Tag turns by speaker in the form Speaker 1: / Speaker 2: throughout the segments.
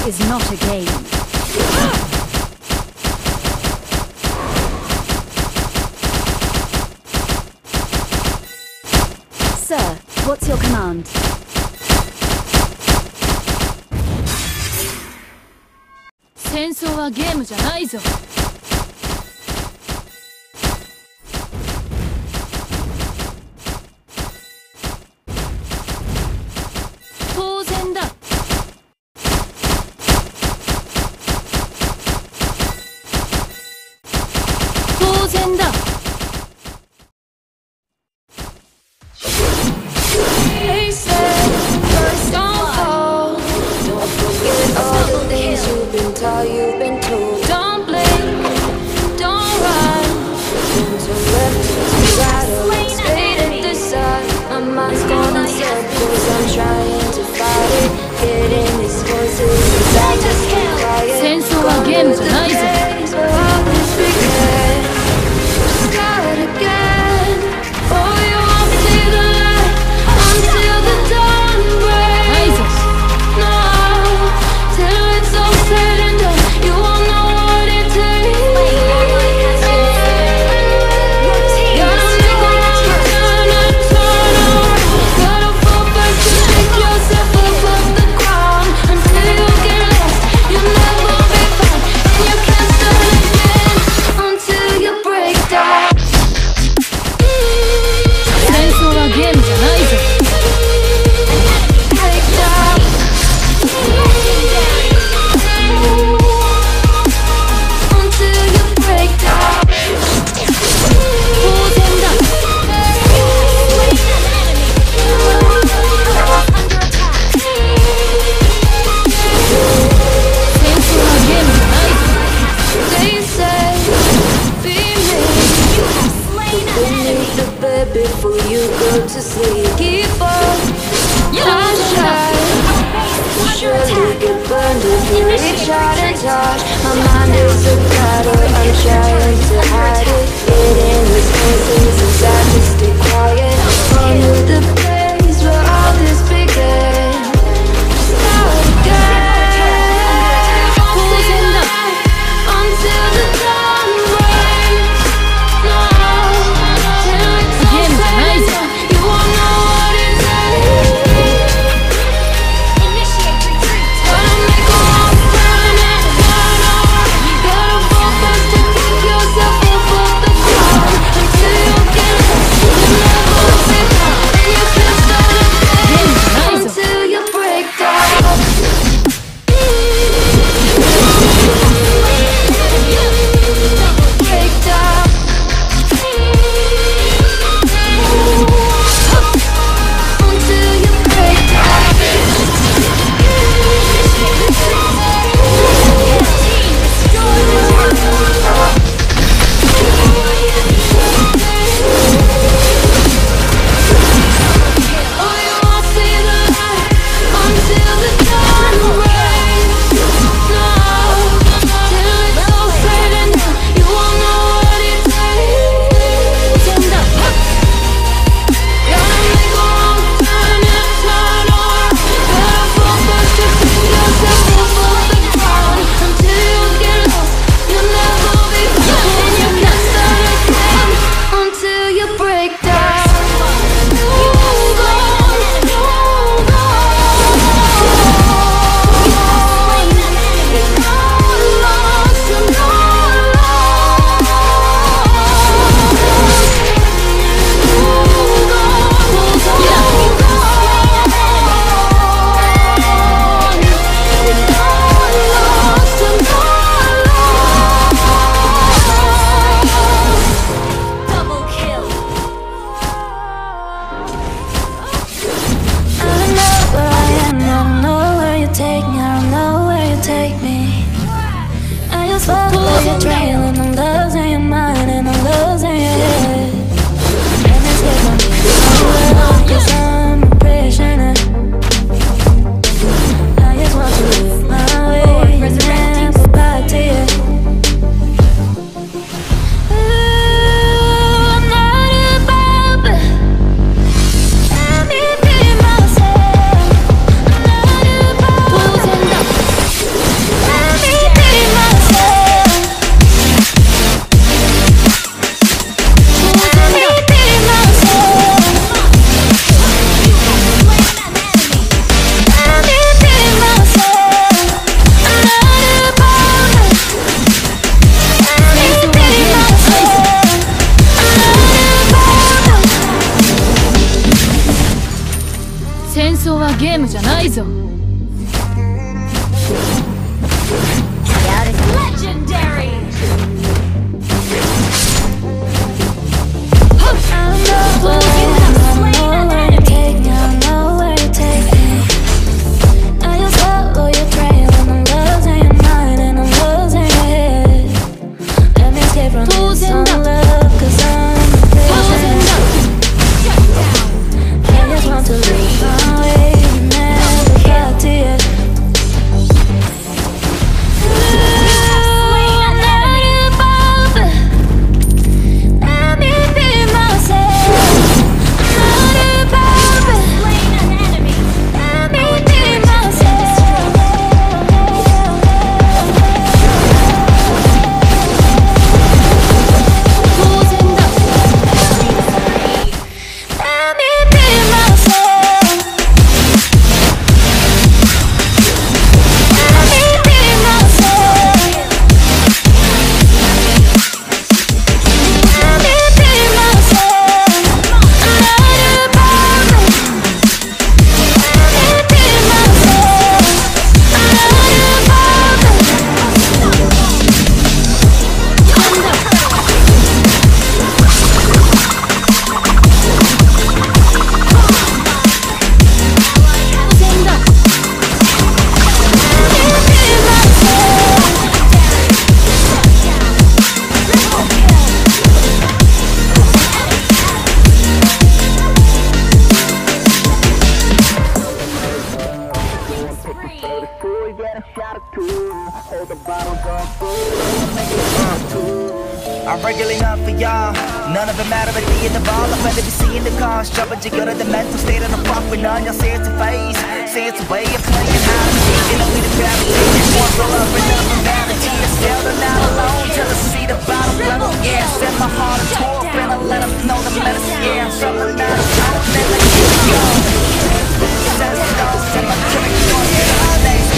Speaker 1: is not a game. Sir, what's your command?
Speaker 2: 戦争はゲームじゃないぞ。当然だ。当然だ。
Speaker 3: They said first don't fall. Don't forget all the things you've been taught, you've been told. Don't blink, don't run. Don't turn left to right or straight at the sun. My mind's going in circles, I'm trying to fight it. Getting these voices inside, just keep quiet.
Speaker 2: 戦争はゲームじゃないぞ。
Speaker 3: Start again. Oh, you won't see the light until the dawn breaks. No, till it's all said and done, you won't know what it takes. Gotta make a wrong turn and turn around. Gotta fall back to pick yourself up off the ground. Until you get lost, you'll never be found. And you can't start again until you break down.
Speaker 2: 戦争はゲームじゃないぞ。
Speaker 3: Break down. Until you break down.
Speaker 2: 当然だ。 戦争はゲームじゃないぞ。
Speaker 3: They say, be me. Beneath the bed before you go to sleep. Keep on, don't shy. You surely get burned if you reach out and touch. My mind is a battle, I'm trying to hide it. Getting these voices inside to stay quiet. Under the place where all this began. Start again. Until the dawn breaks. No, till it's all
Speaker 2: Game
Speaker 3: said and
Speaker 2: nice.
Speaker 3: done, you won't know what it takes. Gotta make a wrong turn and turn around. Gotta fall back to pick yourself up off the ground. Until you get lost, you'll never be found. And you can't
Speaker 2: ームじゃないぞ。
Speaker 4: I'm regularly up for y'all. None of it matter at the end of all. I'd rather be seeing the cars jumping together. The mental state of the fuck with none. Y'all say it's a phase, say it's a way of playing. How to see it, only the gravity. One roll up another vanity. I still not alone till I see the bottom level. Yeah, set my heart a tour and I let them know the medicine. Yeah, from the night of tone, then I keep it going. Says it all, set my chemical going. Yeah, all days,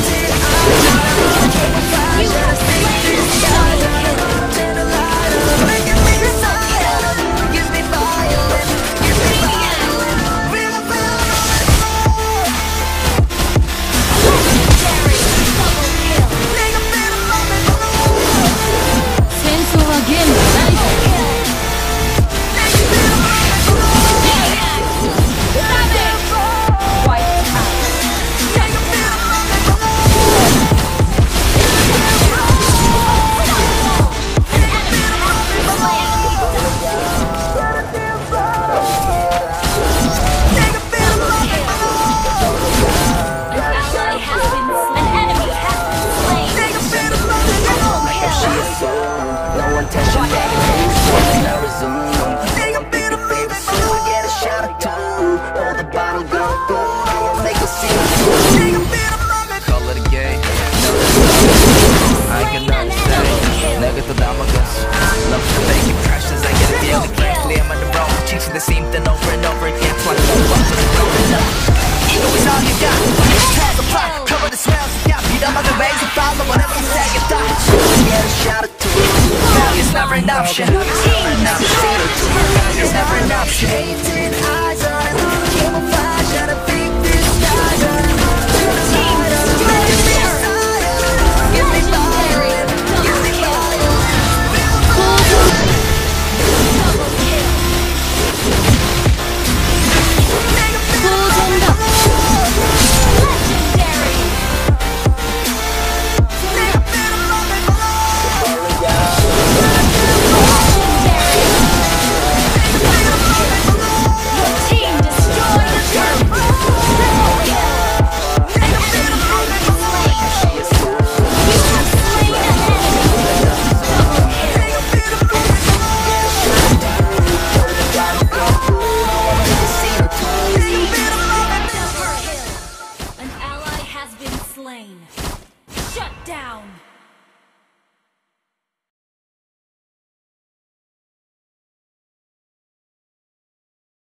Speaker 4: the same thing over and over again. Try to move up to the road. Ego is all you got. Tell the plot, cover the swells. Yeah, beat up on the waves and follow whatever you say you thought. Get a shot or two. Failure's never an option. Failure's never an option. Hated eyes on camouflage and a big disguise.
Speaker 3: Shut down!